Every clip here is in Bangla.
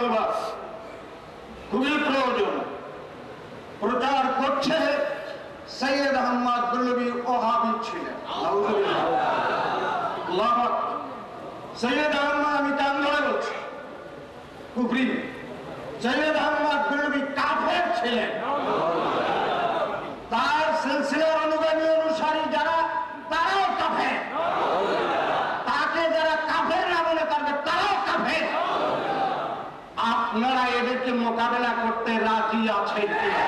ধন্যবাদ, খুবই প্রয়োজন। প্রচার করছে সৈয়দ আহমদ গলবি ওহাবি ছিলেন। সৈয়দ আহমদ, আমি কান ধরে বলছি, কুফরি। সৈয়দ আহমদ গলবি কাফের ছিলেন। তার সিলসিলার অনুগামী অনুসারী যারা, তারাও কাফের। তাকে যারা কাফের না বলে তাকে তারাও কাফের। আপনারা এদেরকে মোকাবেলা করতে রাজি আছেন কিনা?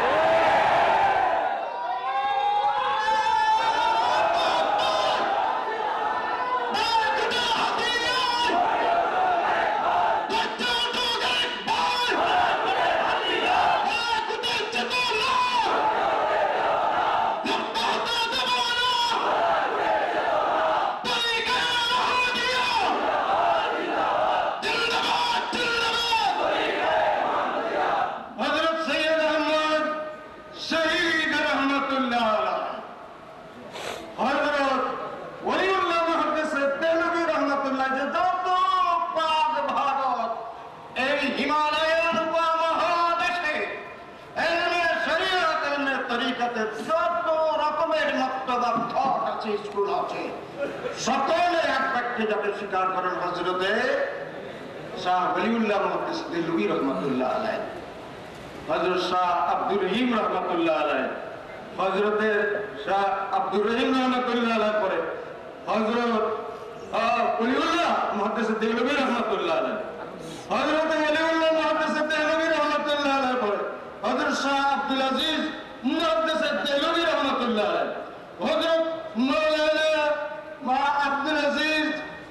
সকলে এক বাক্যে যাতে স্বীকার করেন হযরতে শাহ ওলিউল্লাহ মুহাদ্দিস দেলভী রহমাতুল্লাহ আলাইহি, হযরত শাহ আব্দুর রহিম রহমাতুল্লাহ আলাইহি, হযরতে শাহ আব্দুর রহিম রহমাতুল্লাহ আলাইহি পরে হযরত ওলিউল্লাহ মুহাদ্দিস দেলভী রহমাতুল্লাহ আলাইহি, হযরতে ওলিউল্লাহ মুহাদ্দিস দেলভী রহমাতুল্লাহ আলাইহি পরে হযরত শাহ আব্দুল আজিজ মুহাদ্দিস দেলভী রহমাতুল্লাহ আলাইহি, হযরত মাওলানা আব্দুল আজিজ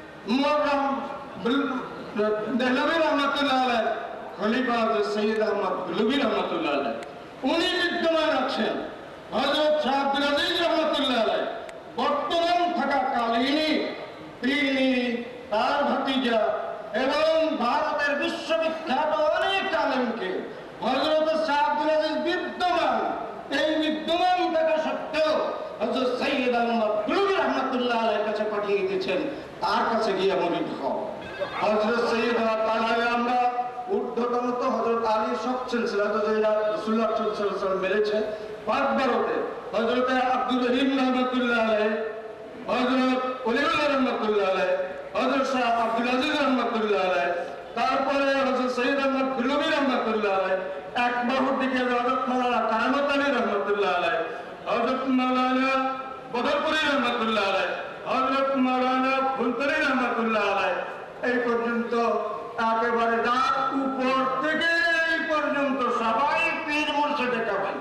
দেহলভী রহমাতুল্লাহ আলাইহি, খলিফা সৈয়দ আহমদ দেহলভী রহমাতুল্লাহ আলাইহি, উনি বিদ্যমান আছেন। হযরত শাহ আব্দুল আজিজ রহমাতুল্লাহ আলাইহি বর্তমান থাকাকালীনই তিনি, তার ভাতিজা এবং ভারতের বিশ্ববিখ্যাত অনেক আলেমকে হযরত শাহ আব্দুল আজিজ বিদ্যমান, এই বিদ্যমান থাকা সত্ত্বেও হযরত সৈয়দ আহমদ দেহলভী রহমাতুল্লাহ আলাইহির কাছে পাঠিয়ে দিয়েছেন, তার কাছে গিয়ে মরিদ হও। হযরত সৈয়দ তাহলে আমরা ঊর্ধ্বতন তো হযরত আলীর সব সিলসিলা তো যেটা রাসূলুল্লাহ সাল্লাল্লাহু আলাইহি ওয়াসাল্লাম মেরেছে পাকবারতে, হযরত আব্দুর রহিম রহমাতুল্লাহ আলাইহি, হযরত ওলিউল্লাহ রহমাতুল্লাহ আলাইহি, হযরত শাহ আব্দুল আজিজ রহমাতুল্লাহ আলাইহি, তারপরে হযরত সৈয়দ আহমদ দেহলভী রহমাতুল্লাহ আলাইহি, এক বাহুর দিকে হযরত মাওলানা কারামত আলী রহমাতুল্লাহ আলাইহি, হযরত মাওলানা বদরপুরি রহমাতুল্লাহ আলাইহি, হযরত মাওলানা ফুলতরি রহমাতুল্লাহ আলাইহি, এই পর্যন্ত একেবারে রাত উপর থেকে এই পর্যন্ত সবাই পীর মুর্শিদে কাফের।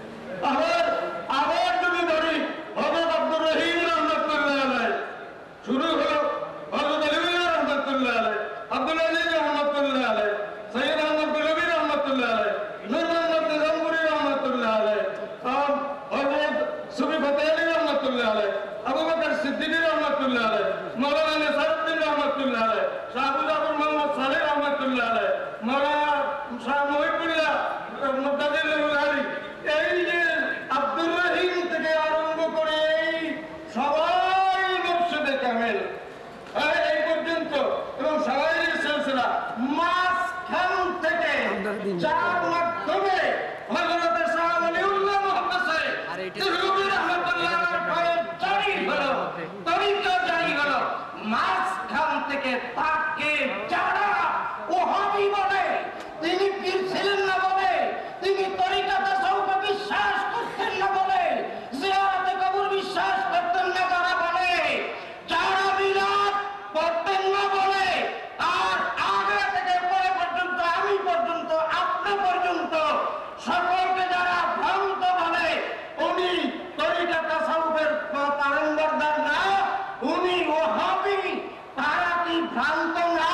আবার যদি ধরি হযরত আব্দুর রহিম রহমাতুল্লাহ আলাইহি, শুরু হলো হযরত আলী রহমাতুল্লাহ আলাইহি, আব্দুল আজিজ রহমাতুল্লাহ আলাইহি, সৈয়দ আহমদ দেহলভী রহমাতুল্লাহ আলাইহি, নূর মোহাম্মদ নিজামপুরি রহমাতুল্লাহ আলাইহি, হযরত সুফি ফতেহ আলী রহমাতুল্লাহ আলাইহি, আবু বকর সিদ্দিকী রহমাতুল্লাহ আলাইহি, মাওলানা নিসারউদ্দিন রহমাতুল্লাহ আলাইহি, শাহ আবু জাফর মোহাম্মদ সালেহ রহমাতুল্লাহ আলাইহি, মাওলানা শাহ মুহিবুল্লাহ মুতাজিল্লুল আলী, এই যে আব্দুর রহিম থেকে আরম্ভ করে এই সবাই মুর্শিদে কামেল এই পর্যন্ত এবং সবাই সিলসিলা মাঝখান থেকে যার মাধ্যমে হযরত শাহ ওলিউল্লাহ মুহাদ্দিস দেহলভী রহমাতুল্লাহ আলাইহি জারি হলো, তরিকা জারি হলো, মাঝখান থেকে তাকে যারা ওহাবি বলে, তিনি পীর ছিলেন না বলে, তিনি তরিকা তাসাউফে বিশ্বাস করতেন না বলে, জিয়ারতে কবর বিশ্বাস করতেন না যারা বলে, যারা মিলাদ পড়তেন না বলে, আর আগে থেকে পরে পর্যন্ত, আমি পর্যন্ত, আপনি পর্যন্ত সকলকে যারা ভ্রান্ত বলে, উনি তরিকা তাসাউফের পারঙ্গমদার না, উনি ওহাবি। তারা কি ভ্রান্ত না?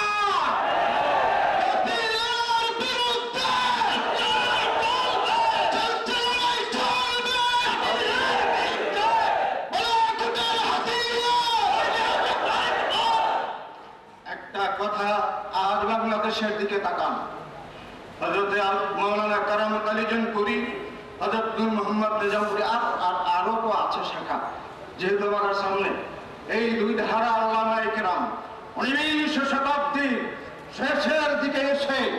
একটা কথা, আজ বাংলাদেশের দিকে তাকান। হযরত মাওলানা কারামত আলী জনপুরি, হযরত নূর মোহাম্মদ নিজামপুরি, আরো তো আছে শাখা, যেহেতু আমার সামনে এই দুই ধারা আল্লামায়ে কেরাম 19 শতাব্দীর শেষের দিকে এসে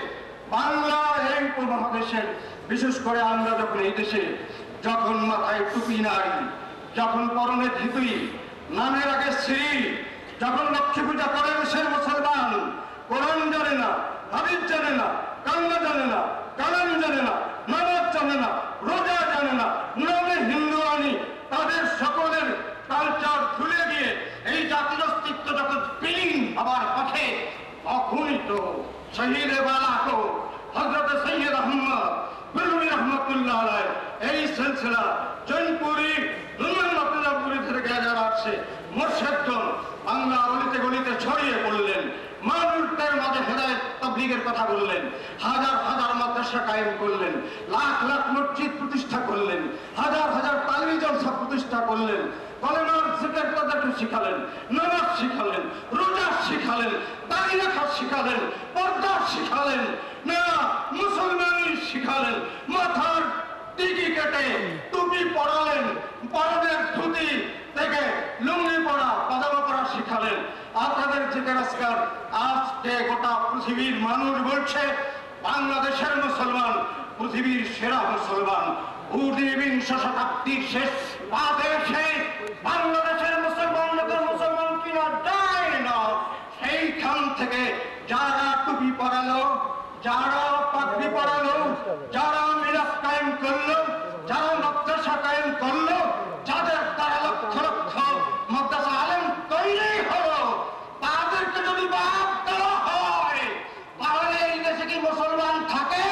বাংলা এই উপমহাদেশের, বিশেষ করে আমরা যখন এই দেশে যখন মাথায় টুপি নাই, যখন পরনে ধুতি, নামের আগে শ্রী, যখন লক্ষ্মী পূজা করে দেশের মুসলমান, কোরআন জানে না, হাদিস জানে না, কান্না জানে না, কালাম জানে না, নামাজ জানে না, রোজা জানে না, নামে হিন্দু আনি, তাদের সকলের কালচার ভুলে গিয়ে এই জাতির অস্তিত্ব যখন স্পিনিং হবার পথে, তখনই তো শহীদে বালাকো হযরত সৈয়দ আহমদ বেলুনি রহমতুল্লাহ আলাইহি এই সিলসিলা জৈনপুরি দুর্গাপুরি থেকে যারা আসছে মুর্শিদগণ বাংলা অলিতে গলিতে ছড়িয়ে পড়লেন, মানুষদের মাঝে হেদায়েত তাবলীগের কথা বললেন, হাজার হাজার মাদ্রাসা কায়েম করলেন, লাখ লাখ মসজিদ প্রতিষ্ঠা করলেন, হাজার হাজার তালিমি জলসা প্রতিষ্ঠা করলেন, কলেমার জিকির তাদেরকে শিখালেন, নামাজ শিখালেন, রোজা শিখালেন, দাড়ি রাখা শিখালেন, পর্দা শিখালেন, না মুসলমানি শিখালেন, মাথার টিকি কেটে টুপি পরালেন, পরনের ধুতি থেকে লুঙ্গি পরা, পাজামা পরা শিখালেন। আপনাদের জিকির আজকার আজকে গোটা পৃথিবীর মানুষ বলছে বাংলাদেশের মুসলমান পৃথিবীর সেরা মুসলমান। ঊনবিংশ শতাব্দীর শেষ পাদে এসে বাংলাদেশের মুসলমানদের মুসলমান কিনা যায় না, সেইখান থেকে যারা টুপি পরালো, যারা পাগড়ি পরালো, যারা মিলাদ কায়েম করলো, যারা মাদ্রাসা কায়েম করলো, যাদের তারা লক্ষ লক্ষ মাদ্রাসা আলেম তৈরি হলো, তাদেরকে যদি বাদ দেওয়া হয় তাহলে এই দেশে কি মুসলমান থাকে?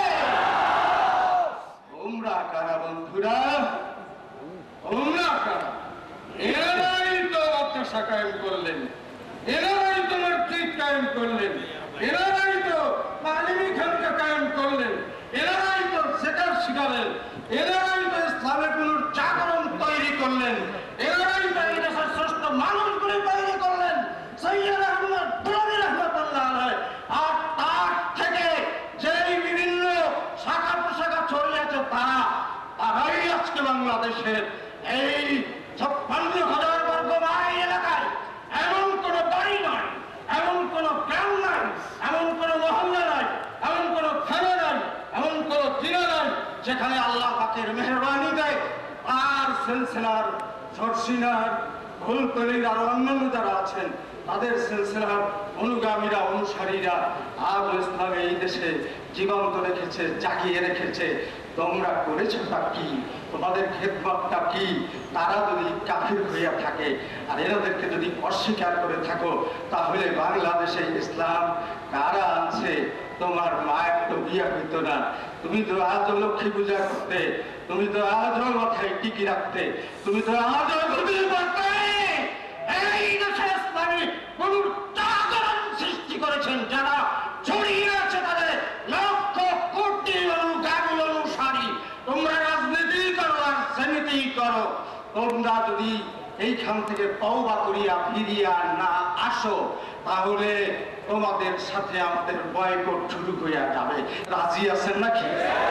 তোমরা কারা বন্ধুরা? তোমরা কারা? এরাই তো মাদ্রাসা কায়েম করলেন, এরাই তো মসজিদ কায়েম করলেন, এরাই তো তালিমি খানকা কায়েম করলেন, এরাই তো জিকির শিখালেন, এরাই তো ইসলামের পুনর্জাগরণ তৈরি করলেন, এরাই তো এই দেশের শ্রেষ্ঠ মানুষগুলি তৈরি করলেন, সৈয়দ আহমদ বেলুনি রহমতুল্লাহ আলাইহি। আর তার থেকে যেই বিভিন্ন শাখা প্রশাখা ছড়িয়েছে তারাই আজকে বাংলাদেশের এই 56,000 বর্গ মাইল এলাকায় এমন কোন বাড়ি নয়, এমন কোন গ্রাম নাই, এমন কোন মহল্লা নাই, এমন কোন থানা নাই, এমন কোন জিলা নাই যেখানে আল্লাহ পাকের মেহরবানিতে আর সিলসিলার ঝরসিনার ফুলতলির আরো অন্যান্য যারা আছেন তাদের সিলসিলার অনুগামীরা, অনুসারীরা আজ ইসলামে এই দেশে জীবন্ত রেখেছে, জাগিয়ে রেখেছে। তোমরা করেছোটা কি? তোমাদের খেদমতটা কি? তারা যদি কাফির হইয়া থাকে আর এনাদেরকে যদি অস্বীকার করে থাকো তাহলে বাংলাদেশে ইসলাম কারা আনছে? তোমার মায়ের তো বিয়ে হইত না, তুমি তো আজও লক্ষ্মী পূজা করতে, তুমি তো আজও মাথায় টিকি রাখতে, তুমি তো আজও ঘুমিয়ে পড়তে। এই দেশে ইসলামী পুনর্জাগরণ সৃষ্টি করেছেন যারা, ছড়িয়ে আছে তাদের লক্ষ কোটি অনুগামী, অনুসারী। তোমরা রাজনীতি করো আর শ্রেণীতি করো, তোমরা যদি এইখান থেকে তওবা করিয়া ফিরিয়া না আসো তাহলে তোমাদের সাথে আমাদের বয়কট শুরু হইয়া যাবে। রাজি আছেন নাকি?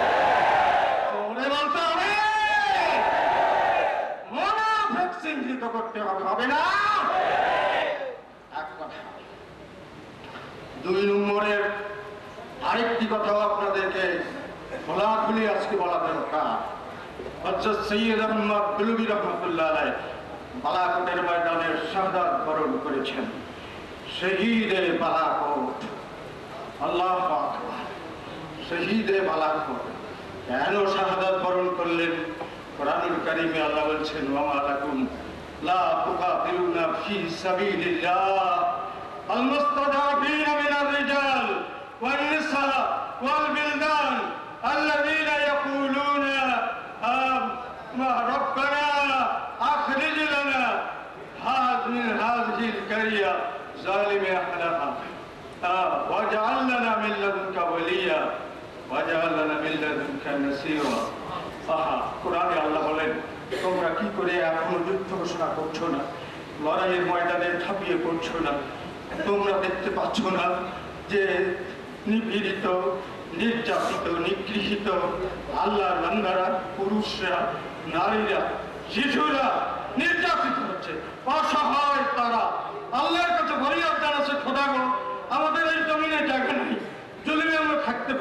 বলতে হবে, মুনাফিক চিহ্নিত করতে হবে না। এক কথা। 2 নম্বরের আরেকটি কথাও আপনাদেরকে খোলাখুলি আজকে বলা দরকার। হযরত সৈয়দ আহমদ বেলুনি রহমতুল্লাহ আলাইহি বালাকোটের ময়দানে শাহাদাত বরণ করেছেন। শহীদে বালাকোট, আল্লাহু আকবার, শহীদে বালাকোট কেন শাহাদাত বরণ করলেন? কোরআনুল কারীমে আল্লাহ বলছেন, ওয়া মা লাকুম লা তুকাতিলুনা ফি সাবিলিল্লাহ আল মুস্তাদাফিনা মিনার রিজাল ওয়ান নিসা ওয়াল বিলদান আল্লাযীনা ইয়াকুলুনা রব্বানা আখরিজ লানা মিন হাযিহিল কারিয়া যালিমি আহলাহা ওয়াজআল লানা মিন লাদুনকা ওয়ালিয়া ওয়াজআল লানা মিন লাদুনকা নাসীরা। কোরআনে আল্লাহ বলেন, তোমরা কি করে এখনো যুদ্ধ ঘোষণা করছো না, লড়াইয়ের ময়দানে ঝাঁপিয়ে পড়ছো না? তোমরা দেখতে পাচ্ছ না যে নিপীড়িত, নির্যাতিত, নিগৃহীত আল্লাহর বান্দারা, পুরুষরা, নারীরা, শিশুরা নির্যাতিত হচ্ছে, অসহায় তারা। আল্লাহর কাছে ফরিয়াদ জানাচ্ছে, খোদা গো, আমাদের এই জমিনে জায়গা নেই, জমিনে আমরা থাকতে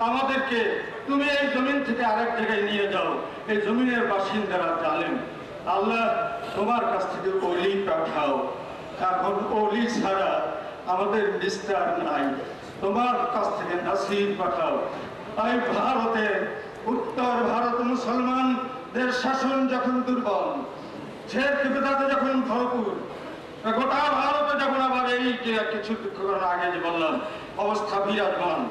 আমাদেরকে তুমি এই জমিন থেকে আরেক জায়গায় নিয়ে যাও। এই জমিনের বাসিন্দারা জানেন আল্লাহ তোমার কাছ থেকে অলি পাঠাও। এখন অলি ছাড়া আমাদের নিস্তার নাই, তোমার কাছ থেকে নাসির পাঠাও। তাই ভারতের উত্তর ভারত মুসলমানদের শাসন যখন দুর্বল, বিদাতে যখন ভরপুর, গোটা ভারতে যখন আবার এই যে কিছুক্ষণ আগে যে বললাম অবস্থা বিরাজমান,